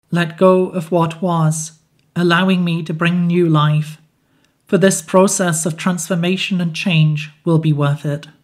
Let go of what was, allowing me to bring new life. For this process of transformation and change will be worth it.